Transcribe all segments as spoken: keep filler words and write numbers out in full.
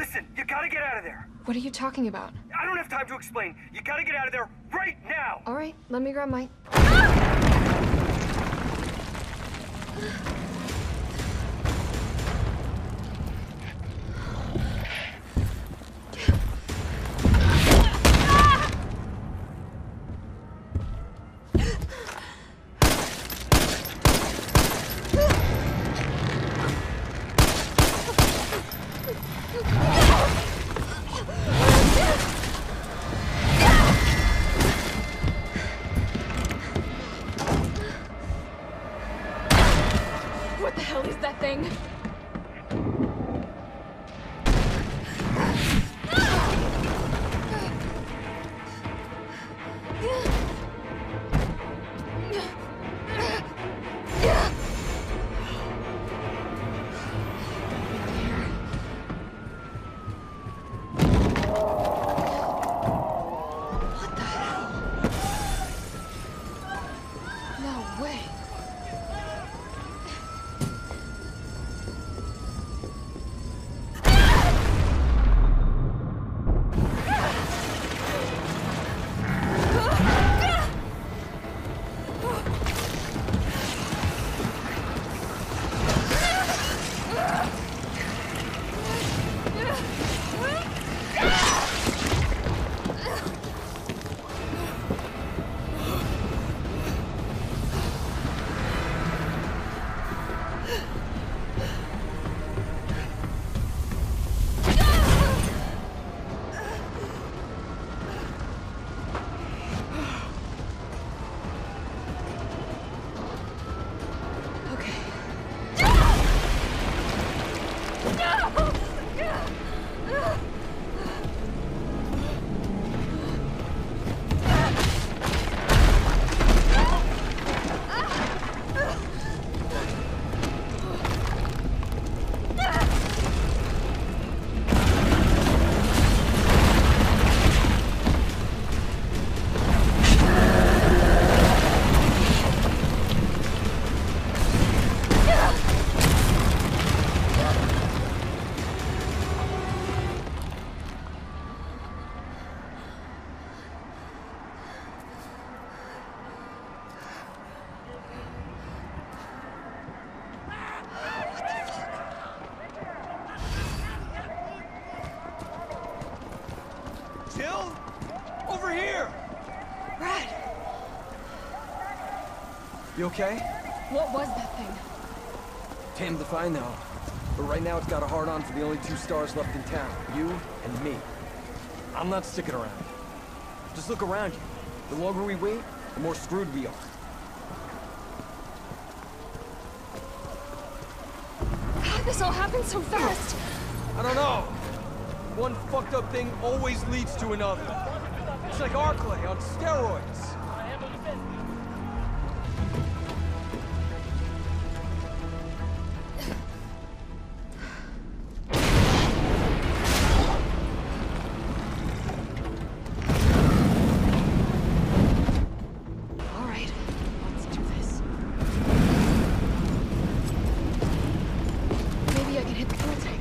Listen, you gotta get out of there. What are you talking about? I don't have time to explain. You gotta get out of there right now. All right, let me grab my... What the hell is that thing? What the hell? No way. Jill? Over here! Brad! You okay? What was that thing? Damned if I know. But right now it's got a hard-on for the only two stars left in town. You and me. I'm not sticking around. Just look around you. The longer we wait, the more screwed we are. How'd this all happen so fast? I don't know. One fucked up thing always leads to another. It's like Arclay on steroids. All right, let's do this. Maybe I can hit the fuel tank.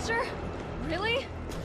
pressure? Really?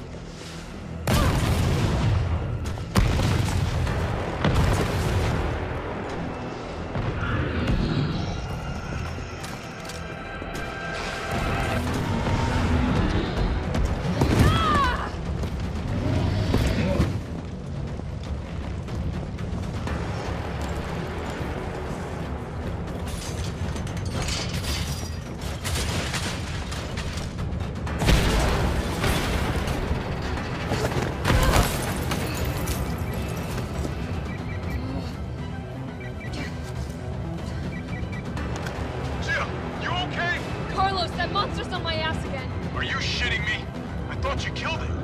That monster's on my ass again. Are you shitting me? I thought you killed it.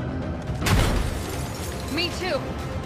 Me too.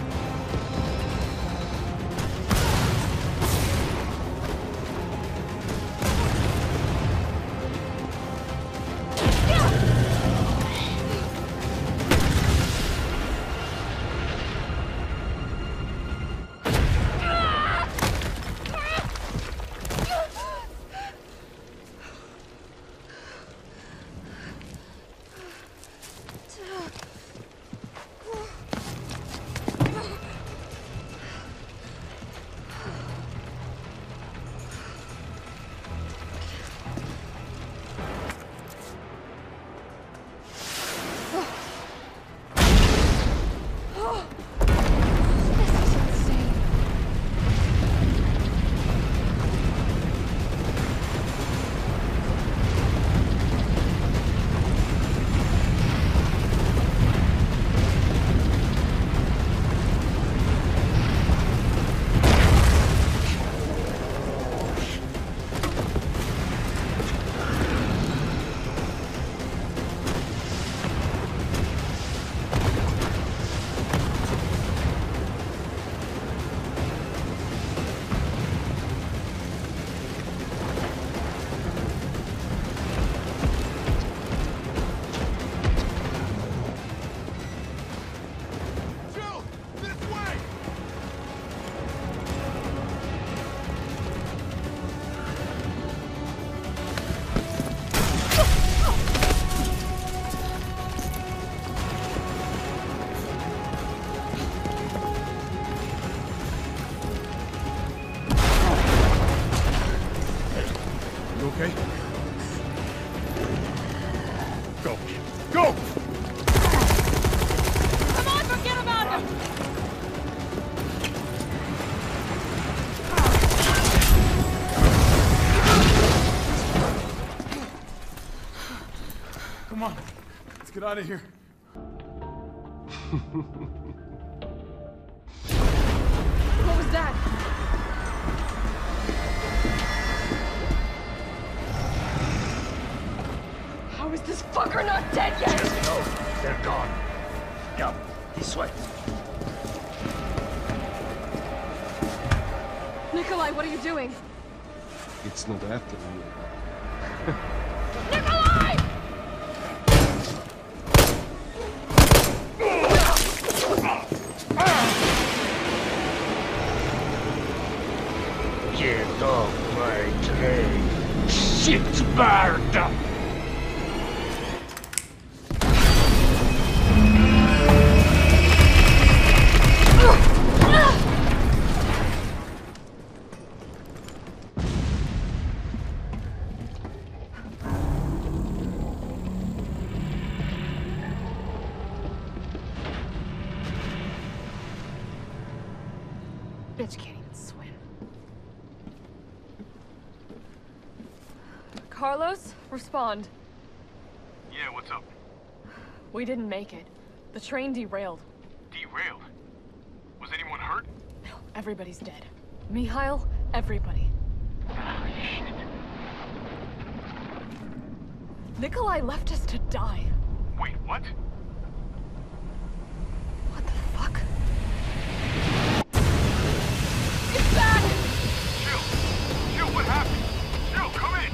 Okay? Go. Go! Come on, forget about him! Come on. Let's get out of here. What was that? How is this fucker not dead yet? Just know they're gone. Yup, this way. Nikolai, what are you doing? It's not after you. Nikolai! Get off my train. Shit bird! Bitch can't even swim. Carlos, respond. Yeah, what's up? We didn't make it. The train derailed. Derailed? Was anyone hurt? No, everybody's dead. Mikhail, everybody. Ah, shit. Nikolai left us to die. Wait, what? What the fuck? It's bad! Jill! Jill, what happened? Jill, come in!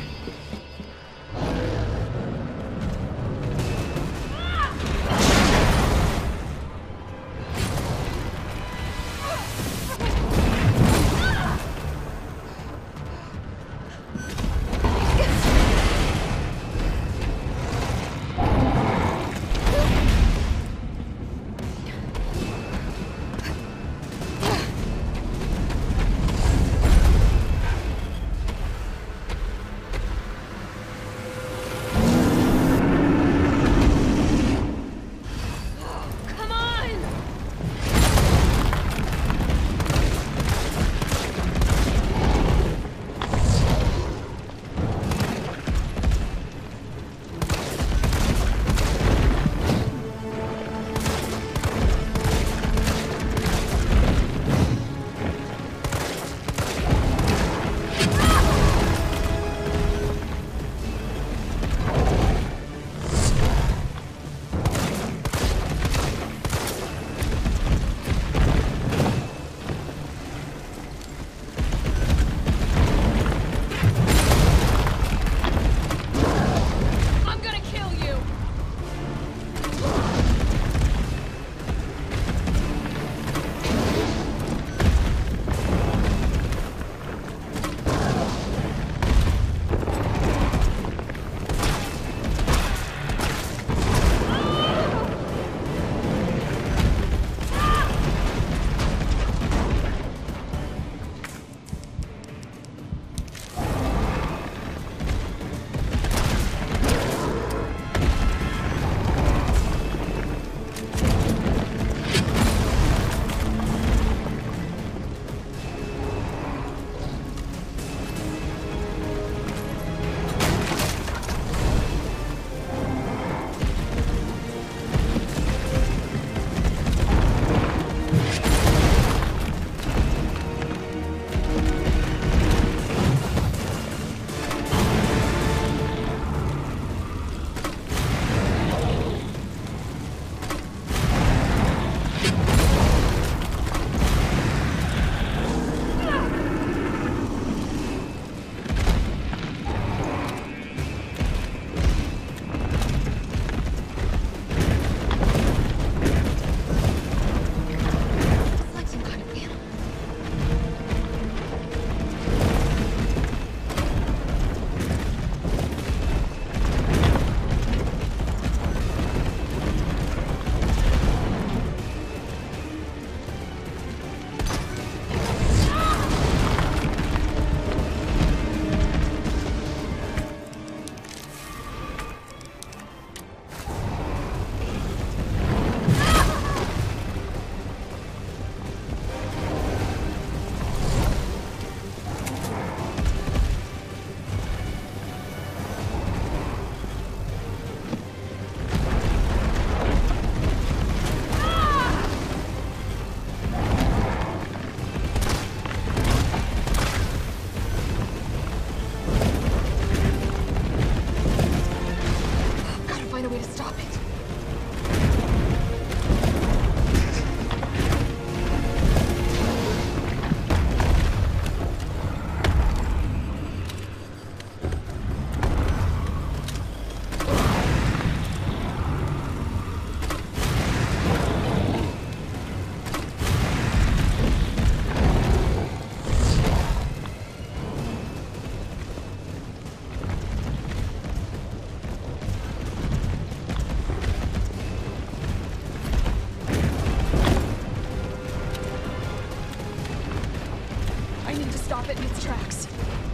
stop it in its tracks.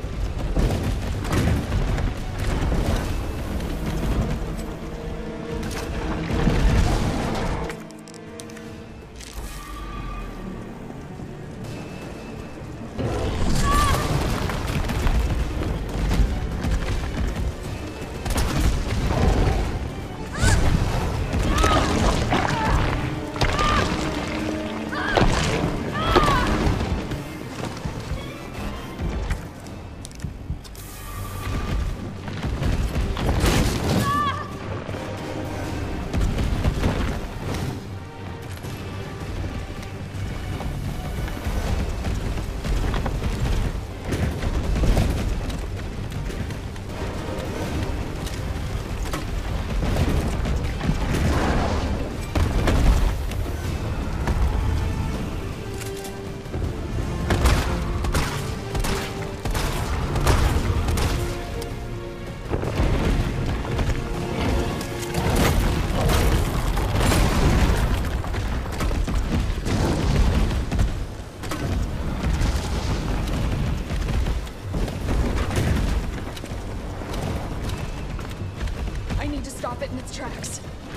Stop it in its tracks.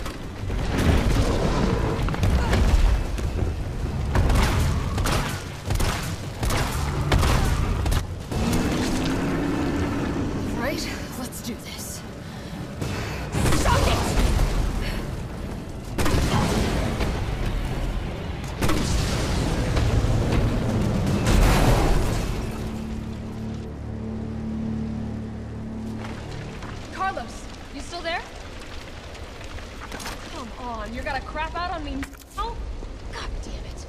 Right, let's do this. Stop it! Carlos, you still there? Come on, you're gonna crap out on me now? God damn it.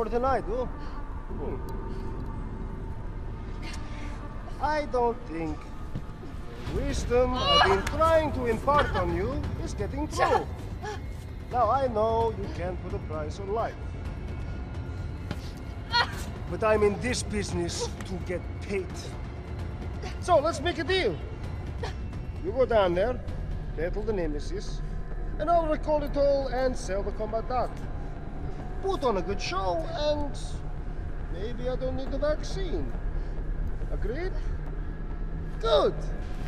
more than I do. Hmm. I don't think the wisdom I've been trying to impart on you is getting through. Now I know you can't put a price on life. But I'm in this business to get paid. So let's make a deal. You go down there, battle the Nemesis, and I'll recall it all and sell the combat dog. Put on a good show, and maybe I don't need the vaccine. Agreed? Good.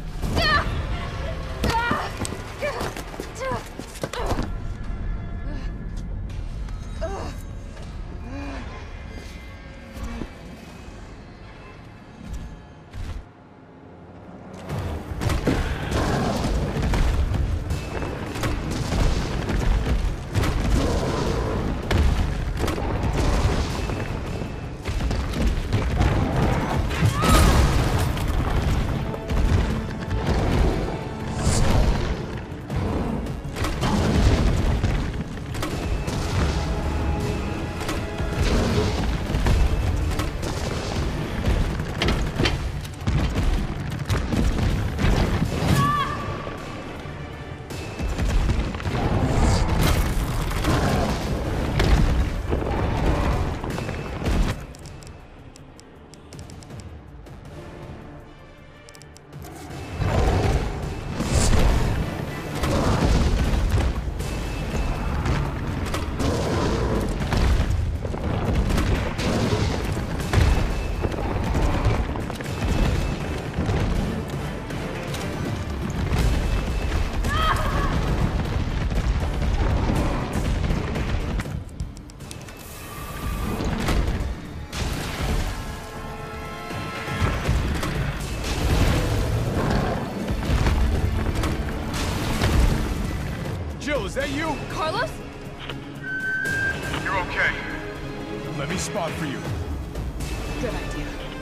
Is that you? Carlos? You're okay. Let me spot for you. Good idea.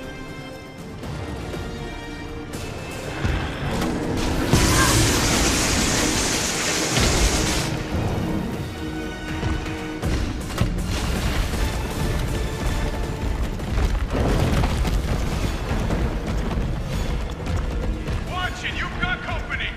Watch it, you've got company.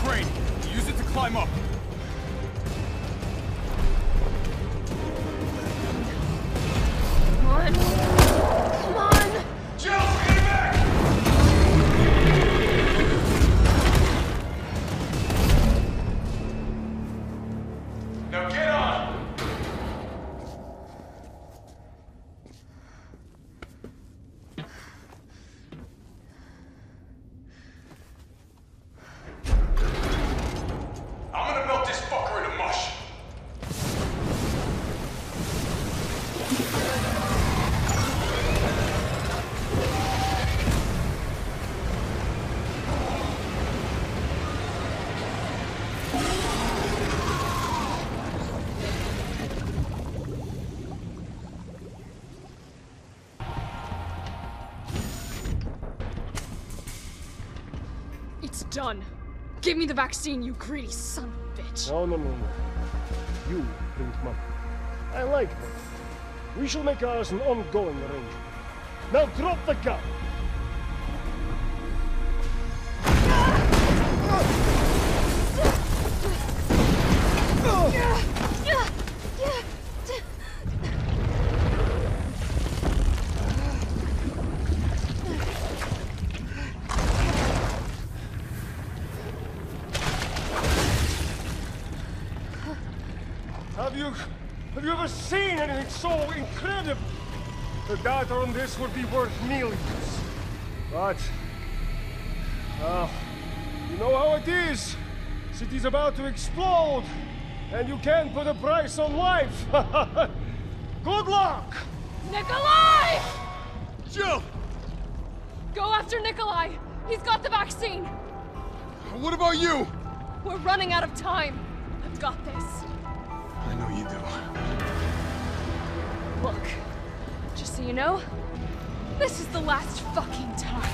crane. Use it to climb up. Come on. Come on! Jill, get back! Now get on! I'm gonna melt this fucker into mush. It's done. Give me the vaccine, you greedy son of a bitch. No, no, no, no. You think money. I like money. We shall make ours an ongoing arrangement. Now drop the gun! Have you... have you ever seen anything so incredible? The data on this would be worth millions. But... Uh, you know how it is. City's about to explode. And you can't put a price on life. Good luck! Nikolai! Jill! Go after Nikolai! He's got the vaccine! What about you? We're running out of time. I've got this. I know you do. Look, just so you know, this is the last fucking time.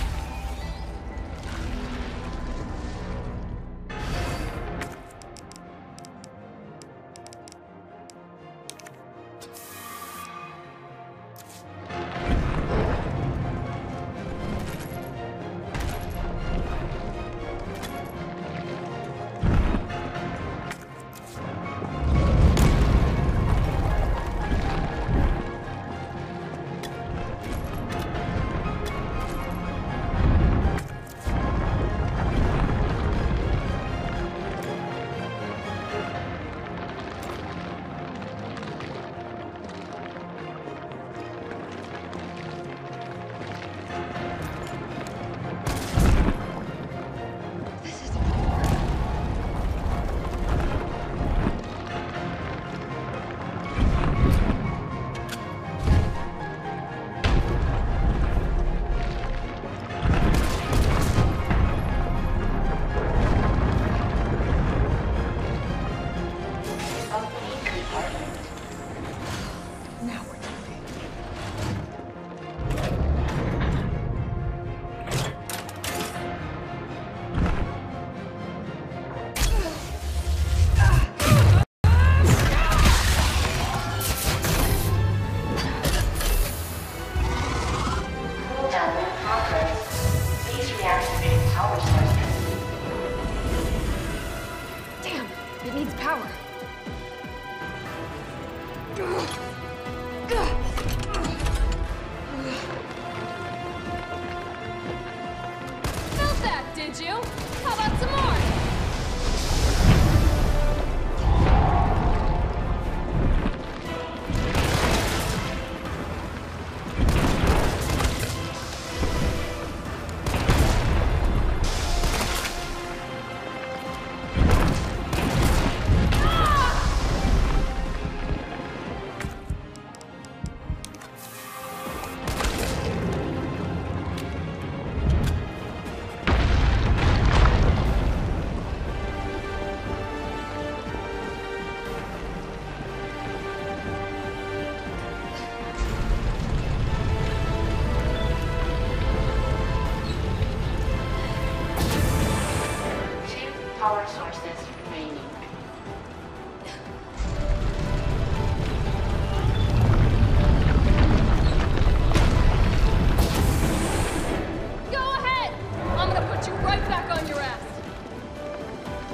It needs power. Felt that, did you? How about some more? Power sources remaining. Go ahead! I'm gonna put you right back on your ass.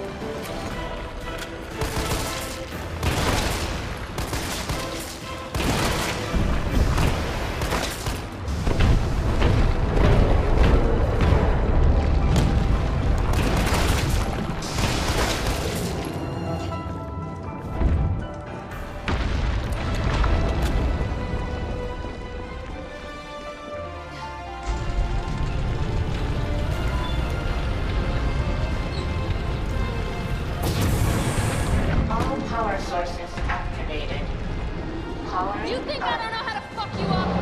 think I don't know how to fuck you up?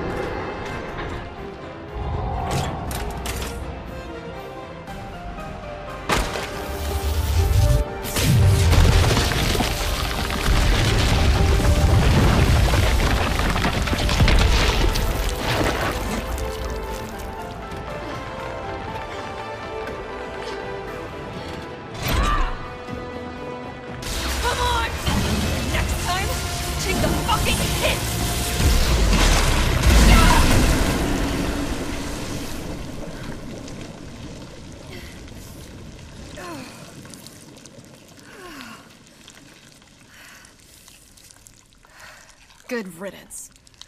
Good riddance.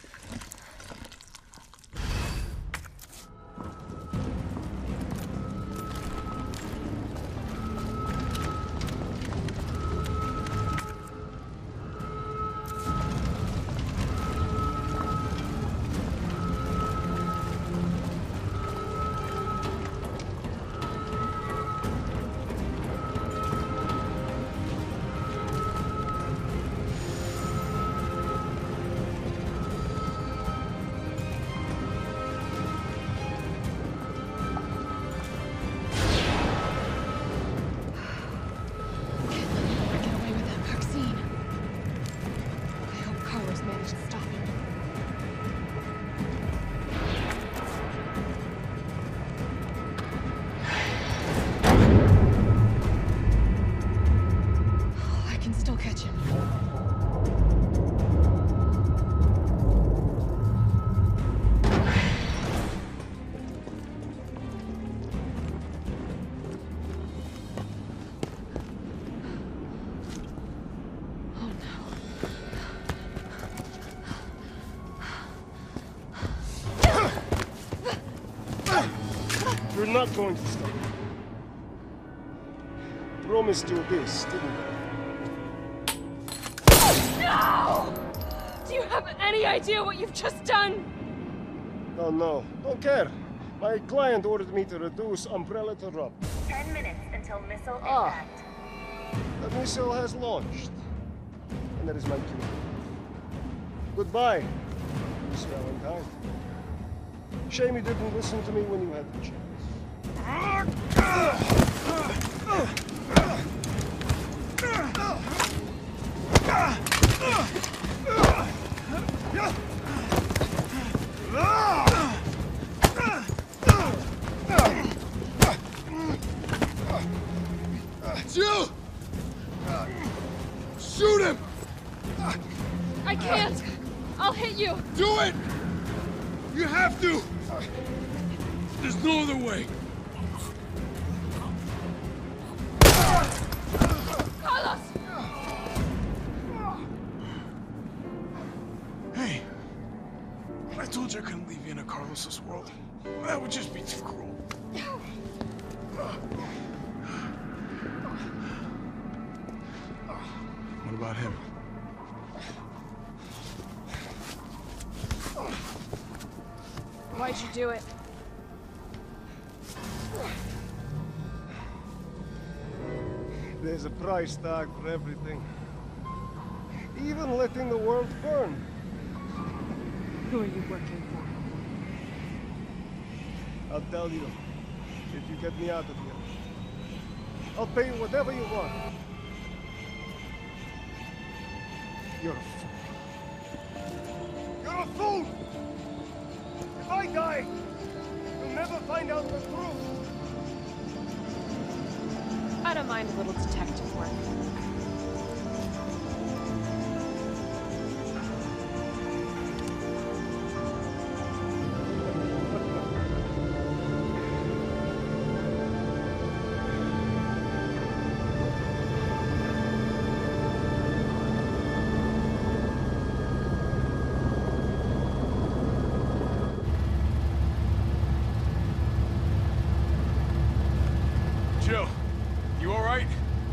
You're not going to stop. Promised you this, didn't I? No! Do you have any idea what you've just done? No, no. Don't care. My client ordered me to reduce Umbrella to rub. Ten minutes until missile Ah. impact. The missile has launched. And that is my cue. Goodbye, Miss Valentine. Shame you didn't listen to me when you had the chance. Jill! Shoot him! I can't! I'll hit you! Do it! You have to! There's no other way. Carlos! Hey, I told you I couldn't leave you in a Carlos's world. That would just be too cruel. What about him? Why'd you do it? There's a price tag for everything. Even letting the world burn. Who are you working for? I'll tell you, if you get me out of here. I'll pay you whatever you want. You're a fool. You're a fool! If I die, you'll never find out the truth. I don't mind a little detective work. Jill, you all right?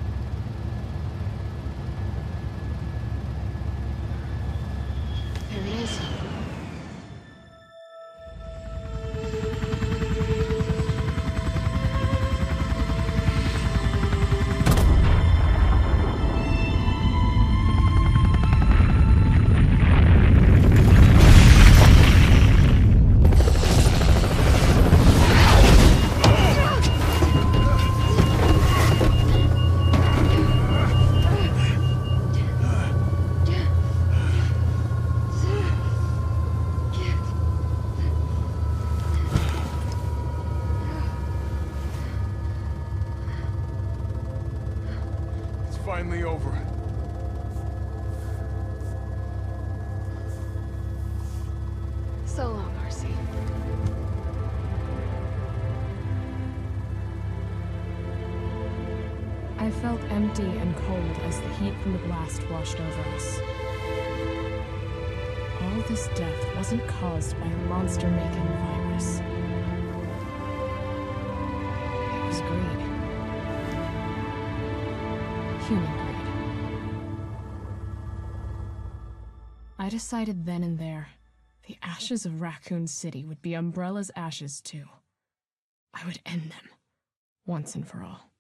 There it is. finally over. So long, R C. I felt empty and cold as the heat from the blast washed over us. All this death wasn't caused by a monster-making virus. It was greed. Human greed. I decided then and there, the ashes of Raccoon City would be Umbrella's ashes too. I would end them, once and for all.